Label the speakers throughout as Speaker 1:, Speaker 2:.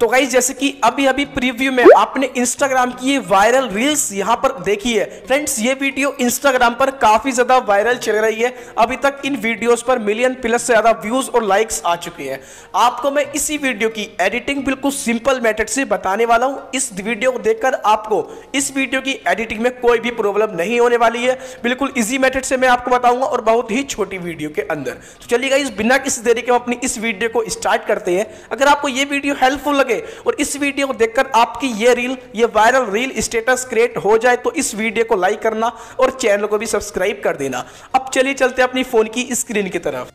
Speaker 1: तो गाइस जैसे कि अभी अभी प्रीव्यू में आपने इंस्टाग्राम की ये वायरल रील्स यहां पर देखी है। फ्रेंड्स ये वीडियो इंस्टाग्राम पर काफी ज्यादा वायरल चल रही है। अभी तक इन वीडियोस पर मिलियन प्लस से ज्यादा व्यूज और लाइक्स आ चुके हैं। आपको मैं इसी वीडियो की एडिटिंग बिल्कुल सिंपल मेथड से बताने वाला हूं। इस वीडियो को देखकर आपको इस वीडियो की एडिटिंग में कोई भी प्रॉब्लम नहीं होने वाली है। बिल्कुल इजी मेथड से मैं आपको बताऊंगा और बहुत ही छोटी वीडियो के अंदर। तो चलिए गाइस बिना किसी देरी के हम अपनी इस वीडियो को स्टार्ट करते हैं। अगर आपको ये वीडियो हेल्पफुल लगे और इस वीडियो को देखकर आपकी ये वायरल रील स्टेटस क्रिएट हो जाए तो इस वीडियो को लाइक करना और चैनल को भी सब्सक्राइब कर देना। अब चलिए चलते हैं अपनी फोन की स्क्रीन की तरफ।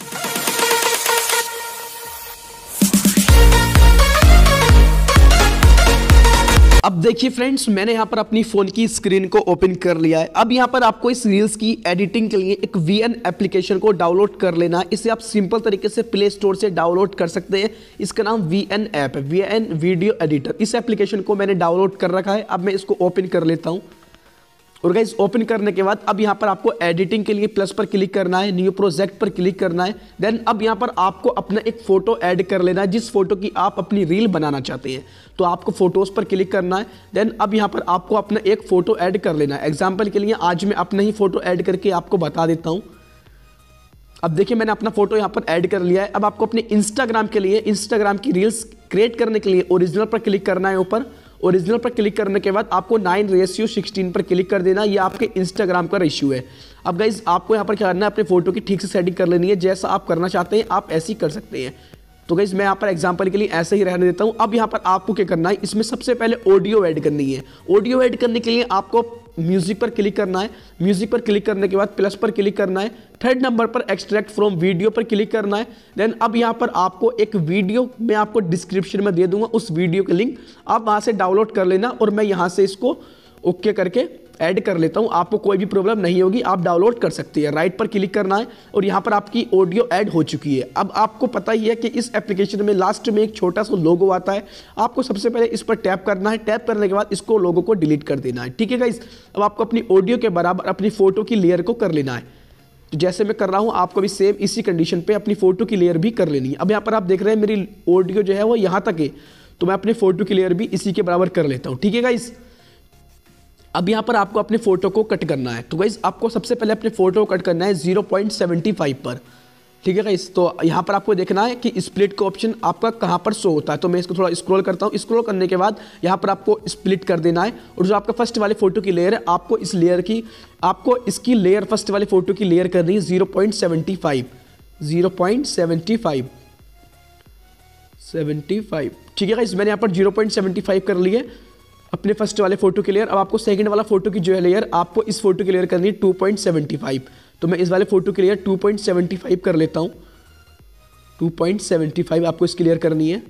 Speaker 1: अब देखिए फ्रेंड्स मैंने यहाँ पर अपनी फ़ोन की स्क्रीन को ओपन कर लिया है। अब यहाँ पर आपको इस रील्स की एडिटिंग के लिए एक VN एप्लीकेशन को डाउनलोड कर लेना है। इसे आप सिंपल तरीके से प्ले स्टोर से डाउनलोड कर सकते हैं। इसका नाम VN ऐप है, VN वीडियो एडिटर। इस एप्लीकेशन को मैंने डाउनलोड कर रखा है। अब मैं इसको ओपन कर लेता हूँ और गाइस ओपन करने के बाद अब यहाँ पर आपको एडिटिंग के लिए प्लस पर क्लिक करना है, न्यू प्रोजेक्ट पर क्लिक करना है। देन अब यहाँ पर आपको अपना एक फ़ोटो ऐड कर लेना है जिस फोटो की आप अपनी रील बनाना चाहते हैं। तो आपको फोटोज़ पर क्लिक करना है। देन अब यहाँ पर आपको अपना एक फ़ोटो ऐड कर लेना है। एग्जाम्पल के लिए आज मैं अपना ही फ़ोटो ऐड करके आपको बता देता हूँ। अब देखिए मैंने अपना फोटो यहाँ पर ऐड कर लिया है। अब आपको अपने इंस्टाग्राम के लिए, इंस्टाग्राम की रील्स क्रिएट करने के लिए ओरिजिनल पर क्लिक करना है। ऊपर ओरिजिनल पर क्लिक करने के बाद आपको 9:16 पर क्लिक कर देना। ये आपके इंस्टाग्राम का रेशियो है। अब गाइज आपको यहाँ पर क्या करना है, अपने फोटो की ठीक से सेटिंग कर लेनी है। जैसा आप करना चाहते हैं आप ऐसे ही कर सकते हैं। तो गाइज मैं यहाँ पर एग्जांपल के लिए ऐसे ही रहने देता हूँ। अब यहाँ पर आपको क्या करना है, इसमें सबसे पहले ऑडियो ऐड करनी है। ऑडियो ऐड करने के लिए आपको म्यूजिक पर क्लिक करना है। म्यूजिक पर क्लिक करने के बाद प्लस पर क्लिक करना है। थर्ड नंबर पर एक्सट्रैक्ट फ्रॉम वीडियो पर क्लिक करना है। देन अब यहाँ पर आपको एक वीडियो मैं आपको डिस्क्रिप्शन में दे दूंगा, उस वीडियो के लिंक आप वहाँ से डाउनलोड कर लेना और मैं यहाँ से इसको ओके करके ऐड कर लेता हूँ। आपको कोई भी प्रॉब्लम नहीं होगी, आप डाउनलोड कर सकते हैं। राइट पर क्लिक करना है और यहाँ पर आपकी ऑडियो ऐड हो चुकी है। अब आपको पता ही है कि इस एप्लीकेशन में लास्ट में एक छोटा सा लोगो आता है। आपको सबसे पहले इस पर टैप करना है। टैप करने के बाद इसको लोगो को डिलीट कर देना है। ठीक है गाइस, अब आपको अपनी ऑडियो के बराबर अपनी फोटो की लेयर को कर लेना है। तो जैसे मैं कर रहा हूँ आपको भी सेम इसी कंडीशन पे अपनी फोटो की लेयर भी कर लेनी है। अब यहाँ पर आप देख रहे हैं मेरी ऑडियो जो है वो यहाँ तक है, तो मैं अपनी फोटो की लेयर भी इसी के बराबर कर लेता हूँ। ठीक है गाइस, अब यहाँ पर आपको अपने फोटो को कट करना है। तो गाइस आपको सबसे पहले अपने फोटो को कट करना है 0.75 पर। ठीक है गाइस, तो यहाँ पर आपको देखना है कि स्प्लिट का ऑप्शन आपका कहाँ पर शो होता है। तो मैं इसको थोड़ा स्क्रॉल करता हूँ। स्क्रॉल करने के बाद यहाँ पर आपको स्प्लिट कर देना है और जो आपका फर्स्ट वाले फोटो की लेयर है आपको इस लेयर की, आपको इसकी लेयर फर्स्ट वाले फोटो की लेयर करनी है 0.75। ठीक है गाइस, मैंने यहाँ पर 0.75 कर ली है अपने फर्स्ट वाले फोटो की लेयर। अब आपको सेकंड वाला फोटो की जो है लेयर आपको इस फोटो की लेयर करनी है 2.75। तो मैं इस वाले फोटो की लेयर 2.75 कर लेता हूँ। 2.75 आपको इसकी लेयर करनी है।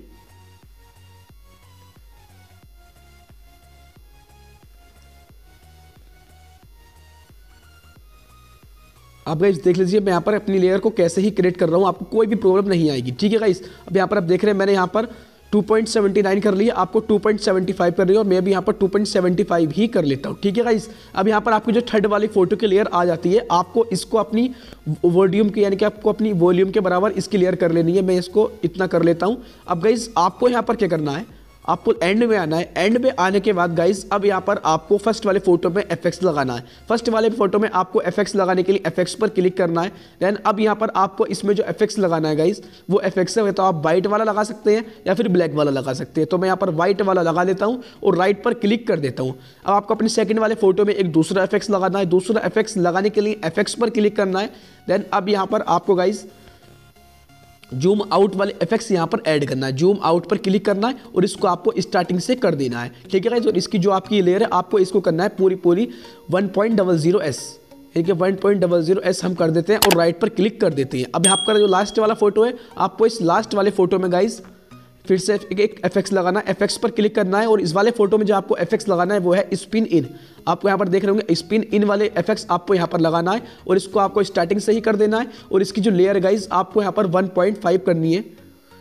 Speaker 1: आप गाइस देख लीजिए मैं यहाँ पर अपनी लेयर को कैसे ही क्रिएट कर रहा हूँ, आपको कोई भी प्रॉब्लम नहीं आएगी। ठीक है गाइस, अब यहाँ पर आप देख रहे हैं मैंने यहाँ पर 2.79 कर लिया, आपको 2.75 कर रही है और मैं भी यहाँ पर 2.75 ही कर लेता हूँ। ठीक है गाइस, अब यहाँ पर आपकी जो थर्ड वाली फोटो की लेयर आ जाती है आपको इसको अपनी वॉल्यूम की, यानी कि आपको अपनी वॉल्यूम के बराबर इसकी लेयर कर लेनी है। मैं इसको इतना कर लेता हूँ। अब गाइस आपको यहाँ पर क्या करना है, आपको एंड में आना है। एंड में आने के बाद गाइस अब यहाँ पर आपको फर्स्ट वाले फोटो में एफएक्स लगाना है। फर्स्ट वाले फोटो में आपको एफएक्स लगाने के लिए एफएक्स पर क्लिक करना है। देन अब यहाँ पर आपको इसमें जो एफएक्स लगाना है गाइस वो एफएक्स है, तो आप वाइट वाला लगा सकते हैं या फिर ब्लैक वाला लगा सकते हैं। तो मैं यहाँ पर वाइट वाला लगा देता हूँ और राइट पर क्लिक कर देता हूँ। अब आपको अपने सेकंड वाले फोटो में एक दूसरा एफएक्स लगाना है। दूसरा एफएक्स लगाने के लिए एफएक्स पर क्लिक करना है। देन अब यहाँ पर आपको गाइस जूम आउट वाले इफेक्ट्स यहाँ पर ऐड करना है। जूम आउट पर क्लिक करना है और इसको आपको स्टार्टिंग से कर देना है। ठीक है गाइस, और इसकी जो आपकी लेयर है आपको इसको करना है पूरी 1.00s, ठीक है 1.00s हम कर देते हैं और राइट पर क्लिक कर देते हैं। अब आपका जो लास्ट वाला फोटो है आपको इस लास्ट वाले फोटो में गाइस फिर से एक एफएक्स लगाना है। एफएक्स पर क्लिक करना है और इस वाले फोटो में जो आपको एफएक्स लगाना है वो है स्पिन इन। आपको यहाँ पर देख रहे होंगे स्पिन इन वाले एफएक्स आपको यहाँ पर लगाना है और इसको आपको स्टार्टिंग से ही कर देना है। और इसकी जो लेयर गाइस आपको यहाँ पर 1.5 करनी है,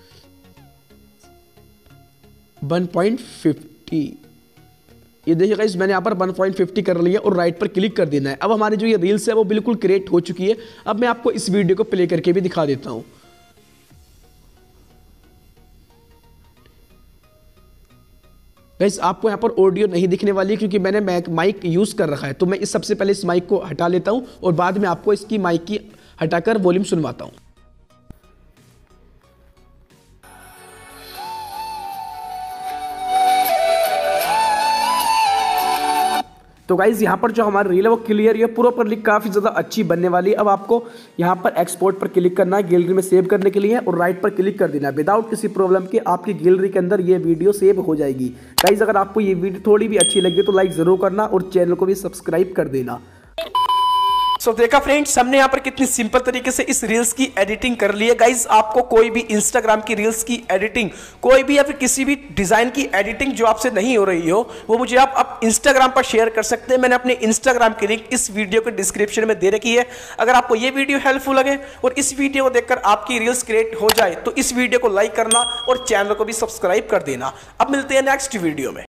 Speaker 1: 1.50। ये देखिए गाइस मैंने यहाँ पर 1.50 कर लिया और राइट पर क्लिक कर देना है। अब हमारी जो ये रील्स है वो बिल्कुल क्रिएट हो चुकी है। अब मैं आपको इस वीडियो को प्ले करके भी दिखा देता हूँ। गाइस आपको यहाँ पर ऑडियो नहीं दिखने वाली है क्योंकि मैंने माइक यूज़ कर रखा है। तो मैं इस सबसे पहले इस माइक को हटा लेता हूँ और बाद में आपको इसकी माइक की हटाकर वॉल्यूम सुनवाता हूँ। तो गाइज यहाँ पर जो हमारी रील है वो क्लियर है, प्रॉपरली काफ़ी ज़्यादा अच्छी बनने वाली है। अब आपको यहाँ पर एक्सपोर्ट पर क्लिक करना है गैलरी में सेव करने के लिए और राइट पर क्लिक कर देना है। विदाउट किसी प्रॉब्लम के आपकी गैलरी के अंदर ये वीडियो सेव हो जाएगी। गाइज अगर आपको ये वीडियो थोड़ी भी अच्छी लगी तो लाइक ज़रूर करना और चैनल को भी सब्सक्राइब कर देना। सो देखा फ्रेंड्स, हमने यहाँ पर कितनी सिंपल तरीके से इस रील्स की एडिटिंग कर ली है। गाइज आपको कोई भी इंस्टाग्राम की रील्स की एडिटिंग, कोई भी या फिर किसी भी डिजाइन की एडिटिंग जो आपसे नहीं हो रही हो वो मुझे आप इंस्टाग्राम पर शेयर कर सकते हैं। मैंने अपने इंस्टाग्राम की लिंक इस वीडियो के डिस्क्रिप्शन में दे रखी है। अगर आपको ये वीडियो हेल्पफुल लगे और इस वीडियो को देखकर आपकी रील्स क्रिएट हो जाए तो इस वीडियो को लाइक करना और चैनल को भी सब्सक्राइब कर देना। अब मिलते हैं नेक्स्ट वीडियो में।